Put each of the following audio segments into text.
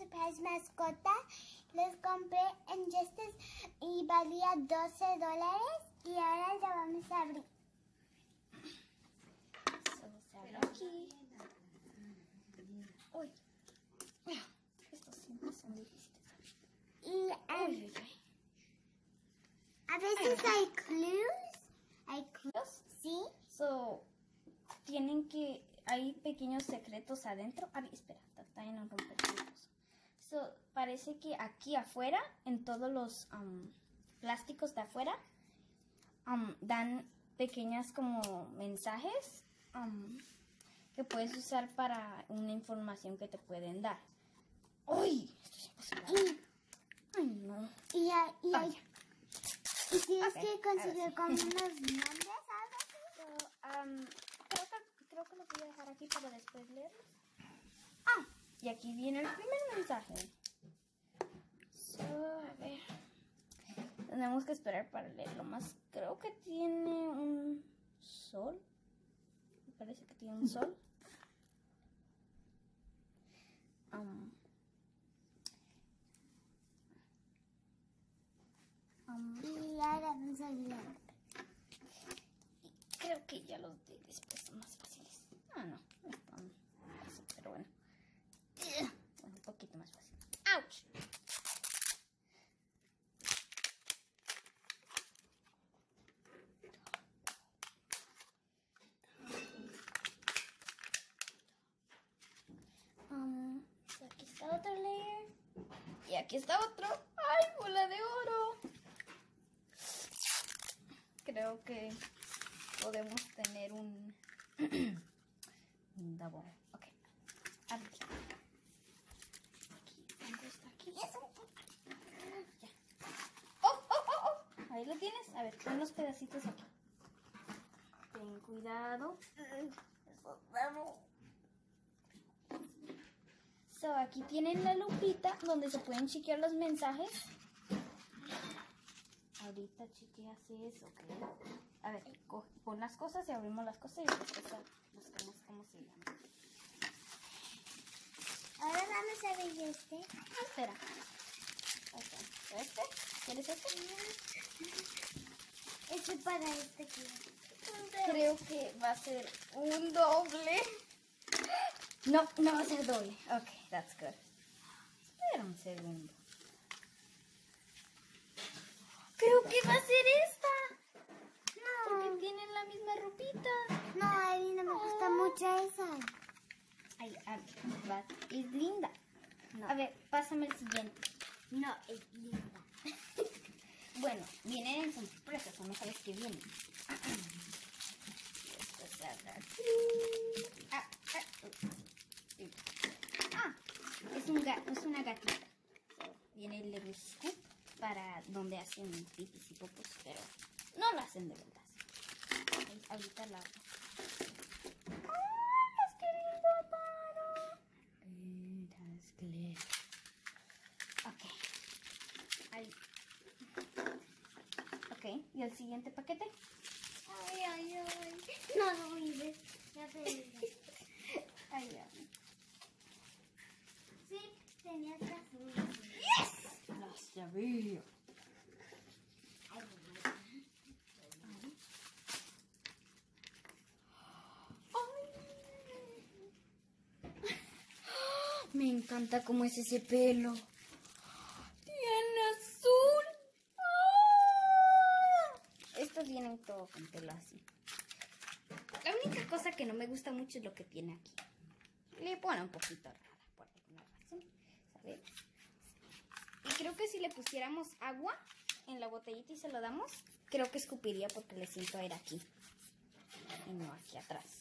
Surprise mascota. Los compré en Justice y valía $12. Y ahora ya vamos a abrir. Se abre aquí. Uy. Estos siempre son difíciles. Y a veces hay clues. ¿Hay clues? Sí. Hay pequeños secretos adentro. A ver, espera, está en un rompehuevos. Parece que aquí afuera, en todos los plásticos de afuera, dan pequeñas como mensajes que puedes usar para una información que te pueden dar. ¡Uy! Esto es imposible. ¡Ay, no! Y tienes que conseguir como unos nombres, algo así. Creo que lo voy a dejar aquí para después leerlos. Y aquí viene el primer mensaje. A ver. Tenemos que esperar para leerlo más. Creo que tiene un sol. Me parece que tiene un sol. Y ahora vamos a leer. Creo que ya los de después son más fáciles. No es tan fácil, pero bueno. Bueno, un poquito más fácil. ¡Auch! Aquí está otro layer. Y aquí está otro. ¡Ay, bola de oro! Creo que podemos tener un double. Ok. Aquí. ¿Dónde está aquí? Ya. ¡Oh! Ahí lo tienes. A ver, pon los pedacitos aquí. Ten cuidado. Aquí tienen la lupita donde se pueden chequear los mensajes. Ahorita chequeas eso, ¿ok? A ver, pon las cosas y abrimos las cosas y después buscamos cómo se llama. Ahora vamos a ver este. Espera. ¿Este? ¿Quieres este? Este para este que... Creo que va a ser un doble. No va a ser doble. Ok, that's good. Espera un segundo. Creo que va a ser esta. No. Porque tienen la misma ropita. No, a mí no me gusta mucho esa. Ay, es linda. No. A ver, pásame el siguiente. No, es linda. Bueno, vienen con sorpresas, no sabes qué vienen. Es una gatita. Viene el Little Scoop para donde hacen pipis y popos, pero no lo hacen de verdad. Ahorita la... ¡Ay, qué lindo paro! That's clear. Ok. Ahí. Ok, ¿y el siguiente paquete? Ay. No lo voy a ver. Ya te digo. Ahí ya. Sí, tenías razón. ¡Yes! Las sabía. Me encanta cómo es ese pelo. Tiene azul. Estos vienen todo con pelo así. La única cosa que no me gusta mucho es lo que tiene aquí. Le pone un poquito rara por alguna razón. ¿Sabes? Y creo que si le pusiéramos agua en la botellita y se lo damos, creo que escupiría porque le siento aire aquí. Y no aquí atrás.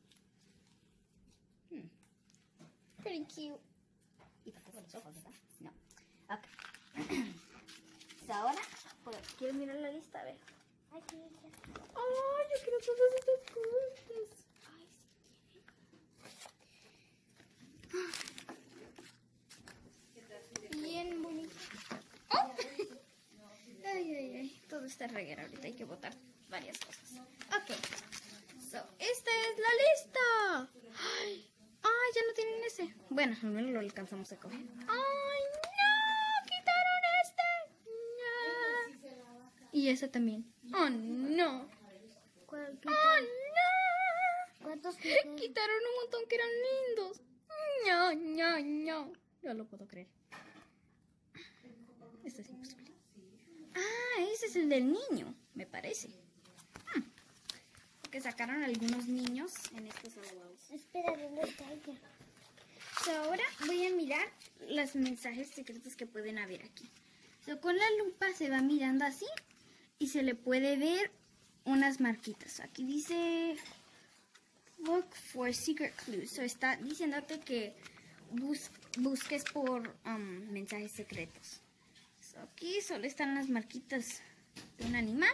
Pretty cute. Y tampoco los ojos, ¿verdad? No. Ok. Ahora, ¿quieres mirar la lista? A ver. Aquí. ¡Oh, yo quiero todas estas cosas! ¡Ay, sí tiene! Bien bonito. ¡Oh! Ay. Todo está reguero ahorita. Hay que botar varias cosas. Ok. Esta es la lista. ¡Ay! Ya no tienen ese. Bueno, al menos lo alcanzamos a coger. ¡Ah! Y esa también. ¡Oh, no! ¿Cuál ¡Oh, no! ¿Cuántos quitaron? Quitaron un montón que eran lindos. No, no, no. No lo puedo creer. Esto es imposible. Ah, ese es el del niño, me parece. Porque sacaron algunos niños en estos abogados. Espera, ¿dónde está ella? So, ahora voy a mirar los mensajes secretos que pueden haber aquí. So, con la lupa se va mirando así y se le puede ver unas marquitas. Aquí dice Look for secret clues. So, está diciéndote que busques por mensajes secretos. So, aquí solo están las marquitas de un animal.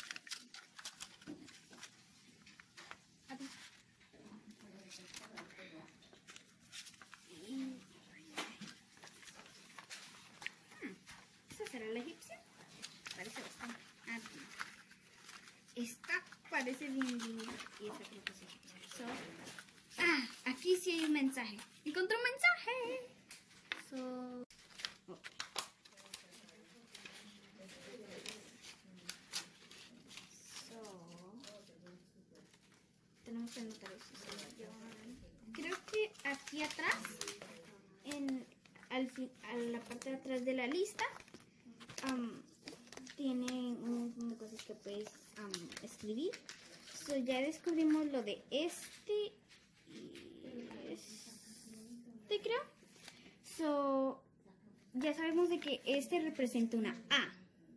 ¿Esa será la egipcia? Parece bastante. Aquí. Esta parece bien linda y esta creo que es egipcia. So, aquí sí hay un mensaje. ¡Encontré un mensaje! So, tenemos que anotar eso. Creo que aquí atrás, a la parte de atrás de la lista, tiene un montón de cosas que puedes escribir. So, ya descubrimos lo de este y este, creo. So, ya sabemos de que este representa una A.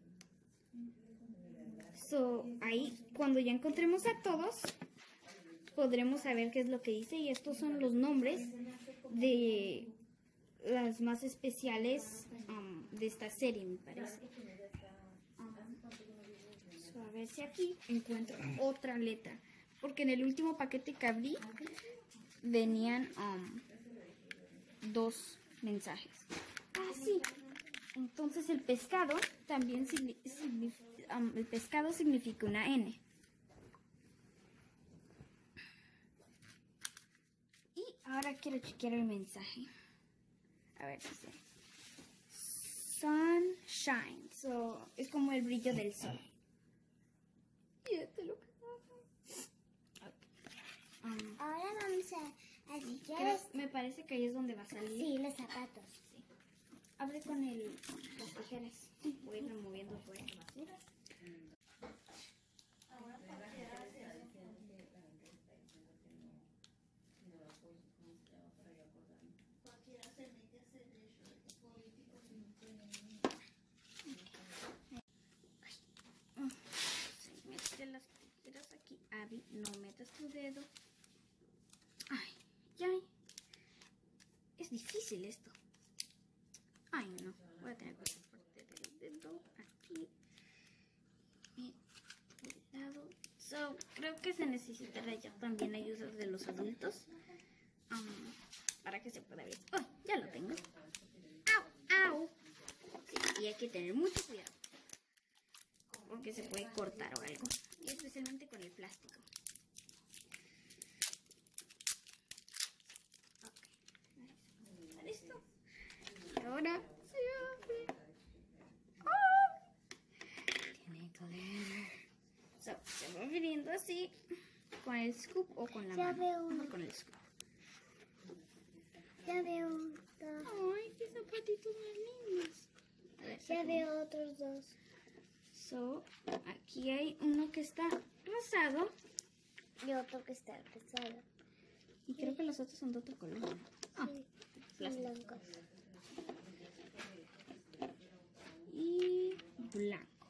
So, ahí, cuando ya encontremos a todos, podremos saber qué es lo que dice. Y estos son los nombres de las más especiales de esta serie, me parece. So, a ver si aquí encuentro otra letra. Porque en el último paquete que abrí venían 2 mensajes. Ah, sí. Entonces el pescado también el pescado significa una N. Y ahora quiero chequear el mensaje. A ver, dice sunshine. So, es como el brillo del sol. Y este lo que Ahora vamos a chequear. me parece que ahí es donde va a salir. Sí, los zapatos. Sí. Abre con las tijeras. Voy a ir removiendo por ahí la basura. Mete las tijeras aquí. Abby, no metas tu dedo. Ay, ya. Es difícil esto. Ay, no. Voy a tener que hacer parte del dedo aquí. Y del lado. So, creo que se necesitará ya también ayuda de los adultos. Para que se pueda ver. ¡Oh! Ya lo tengo. ¡Au! ¡Au! Sí, y hay que tener mucho cuidado. Porque se puede cortar o algo. Y especialmente con el plástico. Ok. ¿Listo? Y ahora se abre. ¡Oh! Tiene glitter. So, se va abriendo así. Con el scoop o con la mano. veo uno. Mejor con el scoop. Ya veo dos. Ay, qué zapatitos más lindos. A ver, Ya veo otros 2. So, aquí hay uno que está rosado. Y otro que está pesado. Y creo que los otros son de otro color. Ah, Sí, son plástico. blancos. Y blanco.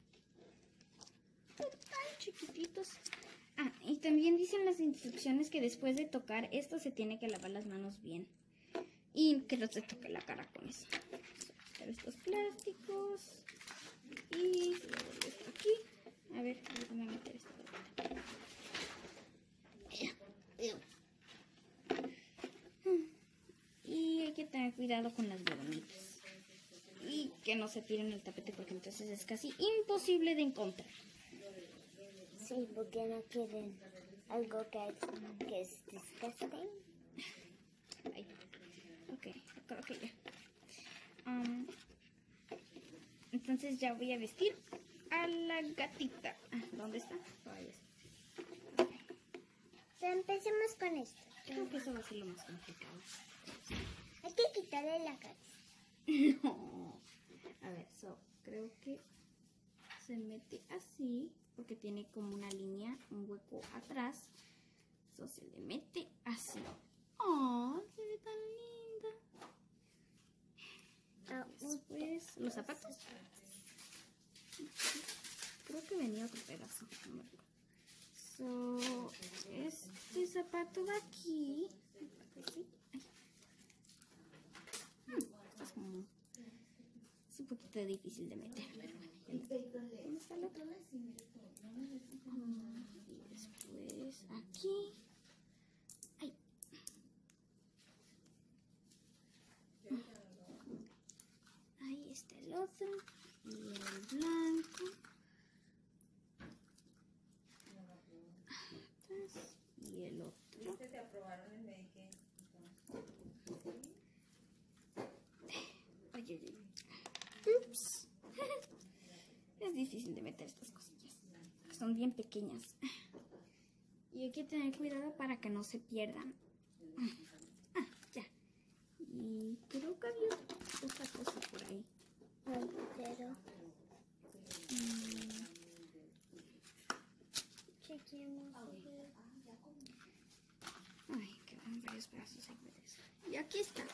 Tan chiquititos. Ah, y también dicen las instrucciones que después de tocar esto se tiene que lavar las manos bien. Y que no se toque la cara con eso. Quitar estos plásticos. Y se lo vuelvo esto aquí. A ver, voy a meter esto. Y hay que tener cuidado con las bolitas. Y que no se tiren el tapete porque entonces es casi imposible de encontrar. Sí, porque no quieren algo que es disgusting. Ahí. Ok, creo que ya. Entonces ya voy a vestir a la gatita. ¿Dónde está? Ahí está. Empecemos con esto. Creo que eso va a ser lo más complicado. Hay que quitarle la cabeza. No. A ver, creo que se mete así, porque tiene como una línea, un hueco atrás. Se le mete así. ¡Oh! Se ve tan linda. Después, los zapatos. Creo que venía otro pedazo. No me acuerdo. Este zapato va aquí. ¿Sí? Es un poquito difícil de meter, pero bueno. ¿Dónde está el otro? Y después aquí. Ay. Ahí está el otro. Y el blanco. Y el otro. ¿Te aprobaron el Medicaid? Oye, ups. Es difícil de meter estas cosillas. Son bien pequeñas. Y hay que tener cuidado para que no se pierdan. Ya. Y creo que había otra cosa por ahí. Ay, pero chequemos. Ay, quedan varios pedazos ahí. Y aquí está.